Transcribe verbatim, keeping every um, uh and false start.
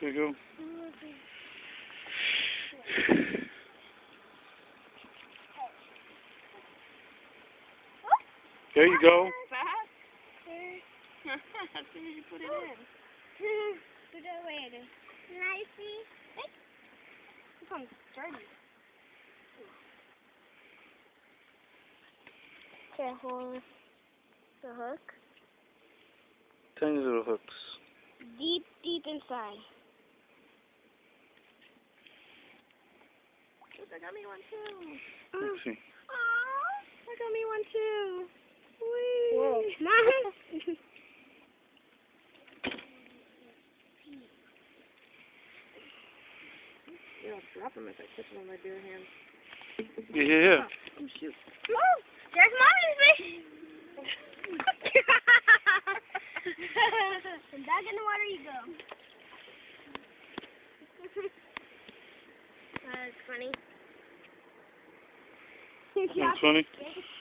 There you go. There you go. As soon as you put it in. Put it away. Can I see? This one's dirty. Careful with the hook. Tiny little hooks. Deep, deep inside. Look, I got me one too. Let's see. Aw, I got me one too. Whee. Whoa. Yeah, I'll drop them if I touch them with my bare hands. Yeah, yeah, yeah. Oh, shoot. Oh, there's mommy's fish. And back in the water you go. That's funny. That's funny.